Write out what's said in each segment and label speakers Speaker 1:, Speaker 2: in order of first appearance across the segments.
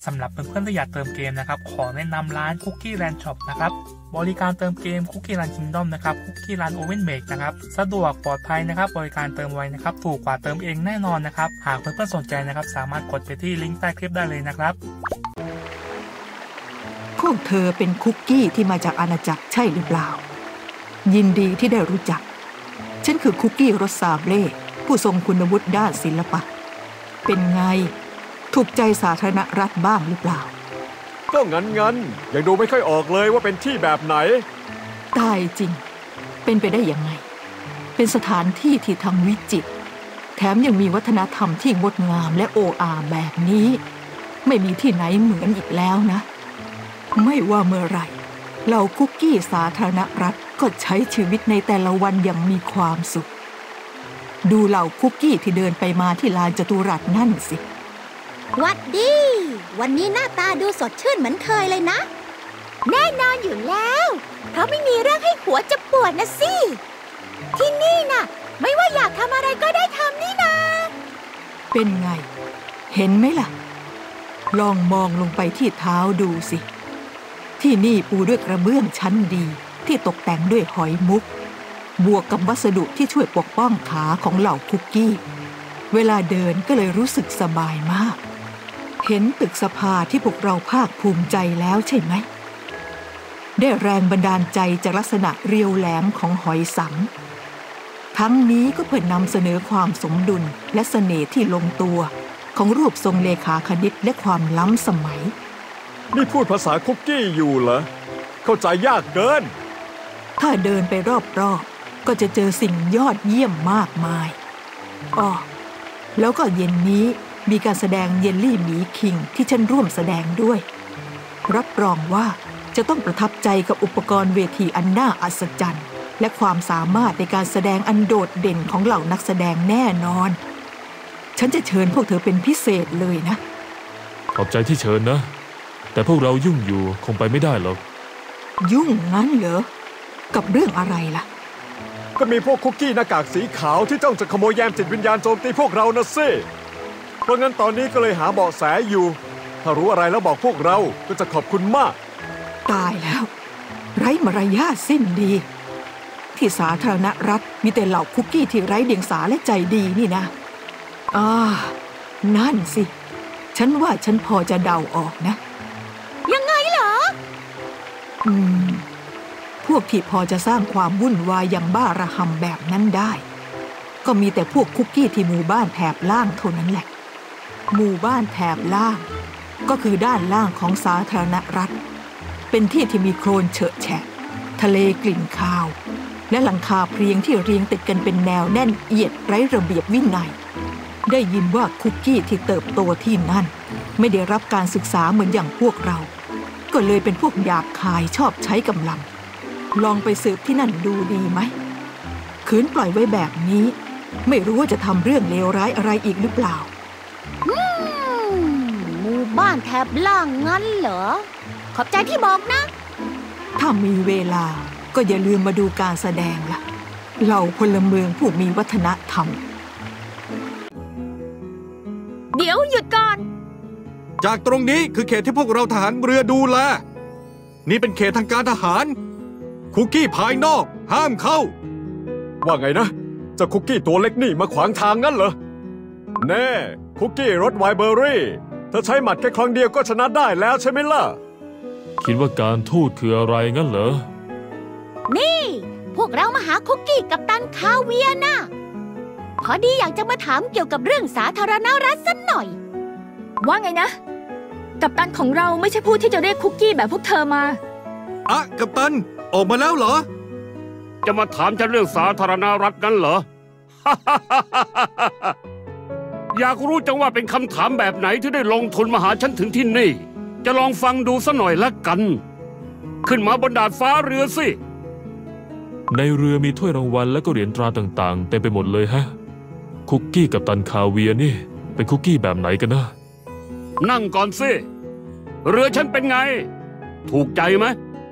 Speaker 1: สำหรับเพื่อนๆที่อยากเติมเกมนะครับขอแนะนำร้าน Cookie Land Shop นะครับบริการเติมเกม Cookie Land Kingdom นะครับ Cookie Land Oven Bake นะครับสะดวกปลอดภัยนะครับบริการเติมไวนะครับถูกกว่าเติมเองแน่นอนนะครับหากเพื่อนๆสนใจนะครับสามารถกดไปที่ลิงก์ใต้คลิปได้เลยนะครับ
Speaker 2: พวกเธอเป็นคุกกี้ที่มาจากอาณาจักรใช่หรือเปล่ายินดีที่ได้รู้จักฉันคือคุกกี้รสซาเบล่ผู้ทรงคุณวุฒิด้านศิลปะเป็นไงถูกใจสาธารณรัฐบ้างหรือเปล่า
Speaker 3: ก็งั้นยังดูไม่ค่อยออกเลยว่าเป็นที่แบบไหน
Speaker 2: ตายจริงเป็นไปได้ยังไงเป็นสถานที่ที่ทั้งวิจิตรแถมยังมีวัฒนธรรมที่งดงามและโอ้อาแบบนี้ไม่มีที่ไหนเหมือนอีกแล้วนะไม่ว่าเมื่อไหร่เหล่าคุกกี้สาธารณรัฐก็ใช้ชีวิตในแต่ละวันอย่างมีความสุขดูเหล่าคุกกี้ที่เดินไปมาที่ลานจตุรัสนั่นสิ
Speaker 4: หวัดดีวันนี้หน้าตาดูสดชื่นเหมือนเคยเลยนะแน่นอนอยู่แล้วเพราะไม่มีเรื่องให้หัวจะปวดนะสิที่นี่น่ะไม่ว่าอยากทำอะไรก็ได้ทำนี่นา
Speaker 2: เป็นไงเห็นไหมล่ะลองมองลงไปที่เท้าดูสิที่นี่ปูด้วยกระเบื้องชั้นดีที่ตกแต่งด้วยหอยมุกบวกกับวัสดุที่ช่วยปกป้องขาของเหล่าคุกกี้เวลาเดินก็เลยรู้สึกสบายมากเห็นตึกสภาที่พวกเราภาคภูมิใจแล้วใช่ไหมได้แรงบันดาลใจจากลักษณะเรียวแหลมของหอยสังทั้งนี้ก็เพื่อนำเสนอความสมดุลและเสน่ห์ที่ลงตัวของรูปทรงเลขาคณิตและความล้ำสมัย
Speaker 3: นี่พูดภาษาคุกกี้อยู่เหรอเข้าใจยากเกิน
Speaker 2: ถ้าเดินไปรอบๆก็จะเจอสิ่งยอดเยี่ยมมากมายอ้อแล้วก็เย็นนี้มีการแสดงเยลลี่หมีคิงที่ฉันร่วมแสดงด้วยรับรองว่าจะต้องประทับใจกับอุปกรณ์เวทีอันน่าอัศจรรย์และความสามารถในการแสดงอันโดดเด่นของเหล่านักแสดงแน่นอนฉันจะเชิญพวกเธอเป็นพิเศษเลยนะ
Speaker 5: ขอบใจที่เชิญนะแต่พวกเรายุ่งอยู่คงไปไม่ได้หรอก
Speaker 2: ยุ่งงั้นเหรอกับเรื่องอะไรล่ะ
Speaker 3: ก็มีพวกคุกกี้หน้ากากสีขาวที่จ้องจะขโมยแยมจิตวิญญาณโจมตีพวกเรานะสิเพราะงั้นตอนนี้ก็เลยหาเบาะแสอยู่ถ้ารู้อะไรแล้วบอกพวกเราก็จะขอบคุณมาก
Speaker 2: ตายแล้วไร้มารยาทสิ้นดีที่สาธารณรัฐมีแต่เหล่าคุกกี้ที่ไร้เดียงสาและใจดีนี่นะนั่นสิฉันว่าฉันพอจะเดาออกนะ
Speaker 4: ยังไงเหรอ
Speaker 2: พวกที่พอจะสร้างความวุ่นวายอย่างบ้าระห่ำแบบนั้นได้ก็มีแต่พวกคุกกี้ที่หมู่บ้านแถบล่างเท่านั้นแหละหมู่บ้านแถบล่างก็คือด้านล่างของสาธารณรัฐเป็นที่ที่มีโคลนเฉอะแฉะทะเลกลิ่นคาวและหลังคาเพลียงที่เรียงติดกันเป็นแนวแน่นเอียดไร้ระเบียบวินัยได้ยินว่าคุกกี้ที่เติบโตที่นั่นไม่ได้รับการศึกษาเหมือนอย่างพวกเราก็เลยเป็นพวกหยาบคายชอบใช้กำลังลองไปสืบที่นั่นดูดีไหมขืนปล่อยไว้แบบนี้ไม่รู้ว่าจะทำเรื่องเลวร้ายอะไรอีกหรือเปล่า
Speaker 4: หมู่บ้านแถบล่างงั้นเหรอขอบใจที่บอกนะ
Speaker 2: ถ้ามีเวลาก็อย่าลืมมาดูการแสดงล่ะเหล่าพลเมืองผู้มีวัฒนธรรม
Speaker 4: เดี๋ยวหยุดก่อน
Speaker 6: จากตรงนี้คือเขตที่พวกเราทหารเรือดูแลนี่เป็นเขตทางการทหารคุกกี้ภายนอกห้ามเข้า
Speaker 3: ว่าไงนะเจ้าคุกกี้ตัวเล็กนี่มาขวางทางงั้นเหรอแน่คุกกี้รสไวน์เบอร์รี่ถ้าใช้หมัดแค่ครั้งเดียวก็ชนะได้แล้วใช่ไหมล่ะ
Speaker 5: คิดว่าการทูตคืออะไรงั้นเหรอ
Speaker 4: นี่พวกเรามาหาคุกกี้กัปตันคาเวียร์นะพอดีอยากจะมาถามเกี่ยวกับเรื่องสาธารณรัฐสักหน่อย
Speaker 7: ว่าไงนะกัปตันของเราไม่ใช่ผู้ที่จะเรียกคุกกี้แบบพวกเธอมา
Speaker 6: กัปตันออกมาแล้วเหรอ
Speaker 8: จะมาถามฉันเรื่องสาธารณรัฐงั้นเหรอ อยากรู้จังว่าเป็นคำถามแบบไหนที่ได้ลงทุนมาหาฉันถึงที่นี่จะลองฟังดูสักหน่อยละกันขึ้นมาบนดาดฟ้าเรือสิ
Speaker 5: ในเรือมีถ้วยรางวัลและก็เหรียญตราต่างๆเต็มไปหมดเลยฮะคุกกี้กัปตันคาเวียร์นี่เป็นคุกกี้แบบไหนกันนะ
Speaker 8: นั่งก่อนสิเรือฉันเป็นไงถูกใจไหม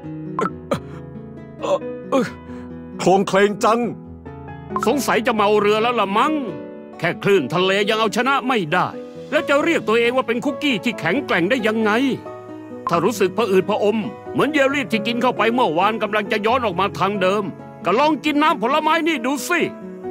Speaker 3: โคลงเคลงจัง
Speaker 8: สงสัยจะเมาเรือแล้วล่ะมั้งแค่คลื่นทะเลยังเอาชนะไม่ได้แล้วจะเรียกตัวเองว่าเป็นคุกกี้ที่แข็งแกร่งได้ยังไงถ้ารู้สึกผะอืดผะอมเหมือนเยลลี่ที่กินเข้าไปเมื่อวานกำลังจะย้อนออกมาทางเดิมก็ลองกินน้ำผลไม้นี่ดูสิ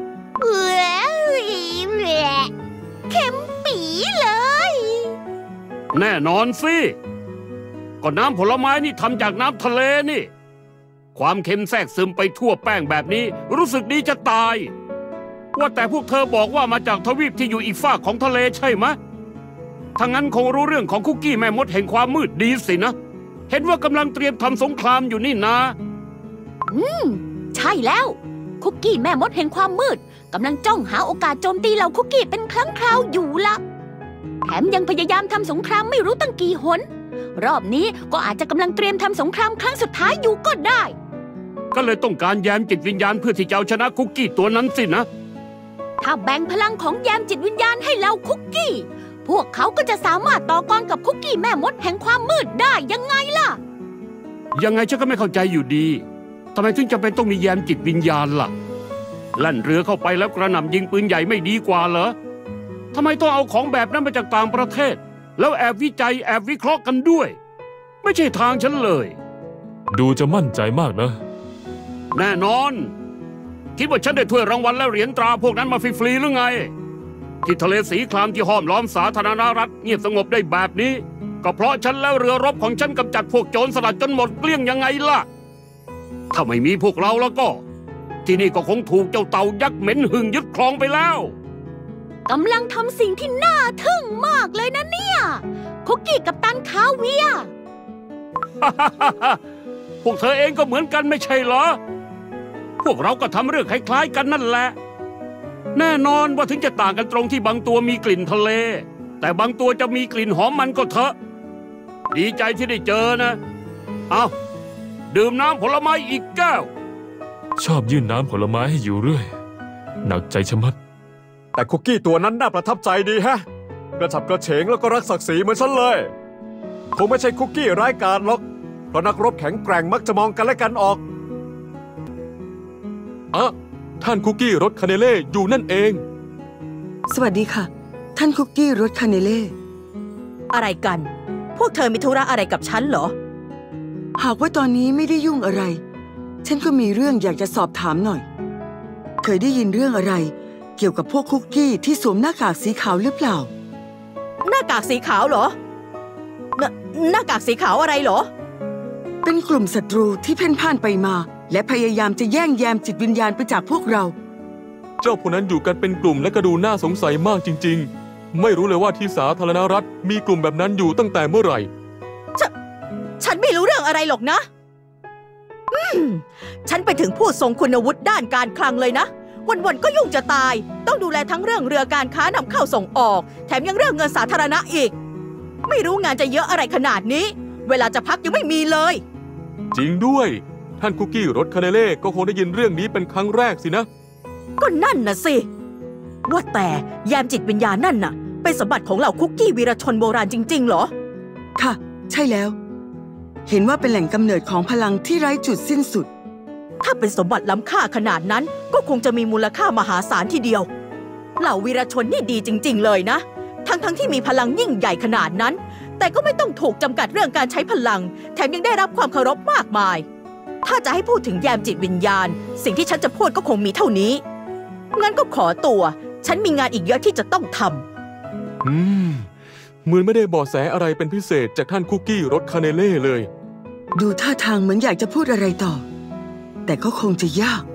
Speaker 4: เค็มปี๋เลย
Speaker 8: แน่นอนสิก็น้ำผลไม้นี่ทำจากน้ำทะเลนี่ความเค็มแทรกซึมไปทั่วแป้งแบบนี้รู้สึกดีจะตายว่าแต่พวกเธอบอกว่ามาจากทวีปที่อยู่อีกฝากของทะเลใช่ไหมถ้างั้นคงรู้เรื่องของคุกกี้แม่มดแห่งความมืดดีสินะเห็นว่ากำลังเตรียมทำสงครามอยู่นี่นะ
Speaker 4: ใช่แล้วคุกกี้แม่มดแห่งความมืดกำลังจ้องหาโอกาสโจมตีเหล่าคุกกี้เป็นครั้งคราวอยู่ละแถมยังพยายามทำสงครามไม่รู้ตั้งกี่หนรอบนี้ก็อาจจะกำลังเตรียมทำสงครามครั้งสุดท้ายอยู่ก็ได้
Speaker 8: ก็เลยต้องการแยมจิตวิญญาณเพื่อที่จะเอาชนะคุกกี้ตัวนั้นสินะ
Speaker 4: ถ้าแบ่งพลังของแยมจิตวิญญาณให้เหล่าคุกกี้พวกเขาก็จะสามารถต่อกรกับคุกกี้แม่มดแห่งความมืดได้ยังไงล่ะ
Speaker 8: ยังไงฉันก็ไม่เข้าใจอยู่ดีทำไมถึงจำเป็นต้องมีแยมจิตวิญญาณล่ะลั่นเรือเข้าไปแล้วกระหน่ำยิงปืนใหญ่ไม่ดีกว่าเหรอทำไมต้องเอาของแบบนั้นมาจากต่างประเทศแล้วแอบวิจัยแอบวิเคราะห์กันด้วยไม่ใช่ทางฉันเลย
Speaker 5: ดูจะมั่นใจมากนะ
Speaker 8: แน่นอนคิดว่าฉันได้ถ้วยรางวัลและเหรียญตราพวกนั้นมาฟรีๆหรือไงที่ทะเลสีครามที่ห้อมล้อมสาธารณรัฐเงียบสงบได้แบบนี้ก็เพราะฉันแล้วเรือรบของฉันกำจัดพวกโจรสลัดจนหมดเกลี้ยงยังไงล่ะถ้าไม่มีพวกเราแล้วก็ที่นี่ก็คงถูกเจ้าเต่ายักษ์เหม็นหึ่งยึดครองไปแล้ว
Speaker 4: กำลังทำสิ่งที่น่าทึ่งมากเลยนะเนี่ยคุกกี้กัปตันคาเวีย
Speaker 8: พวกเธอเองก็เหมือนกันไม่ใช่เหรอพวกเราก็ทำเรื่องคล้ายๆกันนั่นแหละแน่นอนว่าถึงจะต่างกันตรงที่บางตัวมีกลิ่นทะเลแต่บางตัวจะมีกลิ่นหอมมันก็เถอะดีใจที่ได้เจอนะเอาดื่มน้ำผลไม้อีกแก้ว
Speaker 5: ชอบยื่นน้ำผลไม้ให้อยู่เรื่อยหนักใจชะมัด
Speaker 3: แต่คุกกี้ตัวนั้นน่าประทับใจดีฮะกระฉับกระเฉงแล้วก็รักศักดิ์ศรีเหมือนฉันเลยคงไม่ใช่คุกกี้ร้ายกาจหรอกเพราะนักรบแข็งแกร่งมักจะมองกันและกันออก
Speaker 6: ท่านคุกกี้รสคาเนเล่อยู่นั่นเอง
Speaker 9: สวัสดีค่ะท่านคุกกี้รสคาเนเล่
Speaker 10: อะไรกันพวกเธอมีธุระอะไรกับฉันเหรอ
Speaker 9: หากว่าตอนนี้ไม่ได้ยุ่งอะไรฉันก็มีเรื่องอยากจะสอบถามหน่อยเคยได้ยินเรื่องอะไรเกี่ยวกับพวกคุกกี้ที่สวมหน้ากากสีขาวหรือเปล่า
Speaker 10: หน้ากากสีขาวเหรอหน้ากากสีขาวอะไรเหรอ
Speaker 9: เป็นกลุ่มศัตรูที่เพ่นพ่านไปมาและพยายามจะแย่งแยมจิตวิญญาณไปจากพวกเรา
Speaker 6: เจ้าพวกนั้นอยู่กันเป็นกลุ่มและก็ดูน่าสงสัยมากจริงๆไม่รู้เลยว่าที่สาธารณรัฐมีกลุ่มแบบนั้นอยู่ตั้งแต่เมื่อไหร่
Speaker 10: ฉันไม่รู้เรื่องอะไรหรอกนะฉันไปถึงผู้ทรงคุณวุฒิด้านการคลังเลยนะวันๆก็ยุ่งจะตายต้องดูแลทั้งเรื่องเรือการค้านำเข้าส่งออกแถมยังเรื่องเงินสาธารณะอีกไม่รู้งานจะเยอะอะไรขนาดนี้เวลาจะพักยังไม่มีเลย
Speaker 6: จริงด้วยท่านคุกกี้รสคาเนเล่ก็คงได้ยินเรื่องนี้เป็นครั้งแรกสินะ
Speaker 10: ก็นั่นน่ะสิว่าแต่แยมจิตวิญญาณนั่นน่ะเป็นสมบัติของเหล่าคุกกี้วีรชนโบราณจริงๆเหรอ
Speaker 9: ค่ะใช่แล้วเห็นว่าเป็นแหล่งกำเนิดของพลังที่ไร้จุดสิ้นสุด
Speaker 10: ถ้าเป็นสมบัติล้ำค่าขนาดนั้นก็คงจะมีมูลค่ามหาศาลทีเดียวเหล่าวีรชนนี่ดีจริงๆเลยนะทั้งที่มีพลังยิ่งใหญ่ขนาดนั้นแต่ก็ไม่ต้องถูกจำกัดเรื่องการใช้พลังแถมยังได้รับความเคารพมากมายถ้าจะให้พูดถึงแยมจิตวิญญาณสิ่งที่ฉันจะพูดก็คงมีเท่านี้งั้นก็ขอตัวฉันมีงานอีกเยอะที่จะต้องทำ
Speaker 6: เหมือนไม่ได้เบาะแสอะไรเป็นพิเศษจากท่านคุกกี้รสคาเนเล่เลย
Speaker 9: ดูท่าทางเหมือนอยากจะพูดอะไรต่อแต่ก็คงจะยาก